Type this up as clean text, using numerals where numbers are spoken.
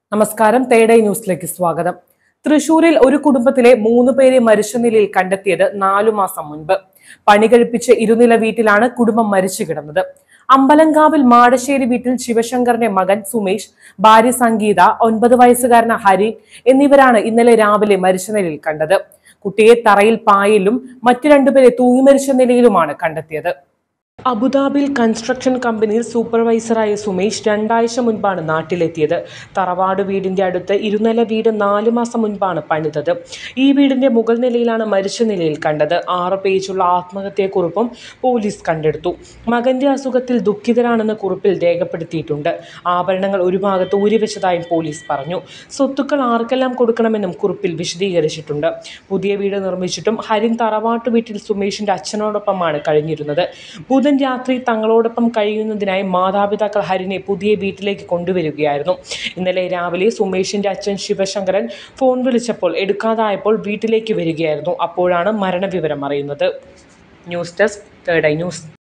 നമസ്കാരം. തേടൈ ന്യൂസിലേക്ക് സ്വാഗതം. തൃശൂരിൽ ഒരു കുടുംബത്തിലെ 3 പേരെ മരിച്ച നിലയിൽ കണ്ടെത്തിയത് 4 മാസം മുൻപ്. പണി കഴിപ്പിച്ച് ഇരുനില വീട്ടിലാണ് കുടുംബം മരിച്ചു കിടന്നത്. അമ്പലങ്കാവിൽ മാടശ്ശേരി വീട്ടിൽ ശിവശങ്കറിന്റെ മകൻ സുമേഷ്, ഭാര്യ സംഗീത, 9 വയസ്സുകാരൻ ഹരി എന്നിവരാണ് ഇന്നലെ രാവിലെ മരിച്ച നിലയിൽ കണ്ടത്. കുട്ടിയെ തറയിൽ പായയിലും മറ്റു 2 പേരെ തൂങ്ങി മരിച്ച നിലയിലുമാണ് കണ്ടെത്തിയത്. അബുദാബിയിൽ കൺസ്ട്രക്ഷൻ കമ്പനിയിൽ സൂപ്പർവൈസറായ സുമേഷ് 2 ആഴ്ച മുൻപാണ് നാട്ടിലെത്തിയത്. തറവാട് വീടിന്റെ അടുത്ത് ഇരുനില വീട് 4 മാസം മുൻപാണ് പണിതത്. ഈ വീടിന്റെ മുകൾ നിലയിലാണ് മരിച്ച നിലയിൽ കണ്ടത്. 6 പേജുള്ള ആത്മഹത്യാക്കുറിപ്പും പോലീസ് കണ്ടെടുത്തു. മകന്റെ അസുഖത്തിൽ ദുഃഖിതരാണെന്ന് കുറിപ്പിൽ രേഖപ്പെടുത്തിയിട്ടുണ്ട്. ആഭരണങ്ങൾ ഒരു ഭാഗത്ത് ഊരിവെച്ചതായും പോലീസ് പറഞ്ഞു. സ്വത്തുക്കൾ ആർക്കെല്ലാം കൊടുക്കണമെന്നും കുറിപ്പിൽ വിശദീകരിച്ചിട്ടുണ്ട്. പുതിയ വീട് നിർമ്മിച്ചിട്ടും ഹരിൻ തറവാട്ടു വീട്ടിൽ സുമേഷിന്റെ അച്ഛനോടൊപ്പമാണ് കഴിഞ്ഞിരുന്നത്. ബുധൻ രാത്രി തങ്ങളോടൊപ്പം കഴിയുന്നതിനായി മാതാപിതാക്കൾ ഹരിനെ പുതിയ വീട്ടിലേക്ക് കൊണ്ടുവരികയായിരുന്നു. ഇന്നലെ രാവിലെ സുമേഷിന്റെ അച്ഛൻ ശിവശങ്കരൻ ഫോൺ വിളിച്ചപ്പോൾ എടുക്കാതായപ്പോൾ വീട്ടിലേക്ക് വരികയായിരുന്നു. അപ്പോഴാണ് മരണവിവരം അറിയുന്നത്. ന്യൂസ് ഡെസ്ക് തേടൈ ന്യൂസ്.